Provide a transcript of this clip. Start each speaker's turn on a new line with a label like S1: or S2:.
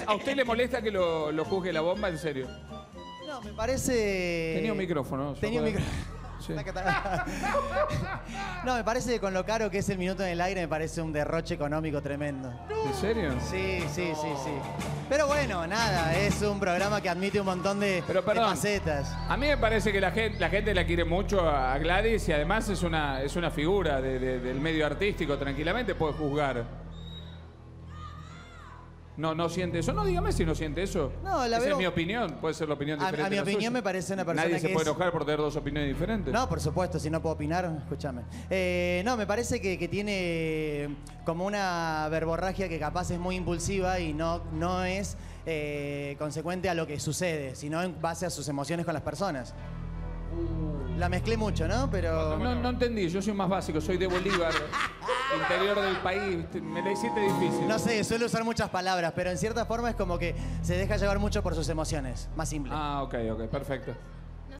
S1: ¿A usted le molesta que lo juzgue la bomba? En serio.
S2: No, me parece...
S1: Tenía un micrófono.
S2: Tenía un micrófono.
S1: Sí.
S2: No, me parece que con lo caro que es el minuto en el aire, me parece un derroche económico tremendo.
S1: ¿En serio?
S2: Sí. Pero bueno, nada, es un programa que admite un montón de facetas.
S1: A mí me parece que la gente la quiere mucho a Gladys y además es una figura del medio artístico, tranquilamente puede juzgar. No siente eso. No, dígame si no siente eso.
S2: No,
S1: Esa es mi opinión. Puede ser la opinión diferente.
S2: A mi opinión me parece una persona
S1: Nadie se
S2: que
S1: puede enojar por tener dos opiniones diferentes.
S2: No, por supuesto, si no puedo opinar, escúchame. No, me parece que tiene como una verborragia que capaz es muy impulsiva y no es consecuente a lo que sucede, sino en base a sus emociones con las personas. La mezclé mucho, ¿no? Pero...
S1: No entendí, yo soy más básico, soy de Bolívar, interior del país, me la hiciste difícil.
S2: No sé, suelo usar muchas palabras, pero en cierta forma es como que se deja llevar mucho por sus emociones, más simple.
S1: Ah, ok, perfecto.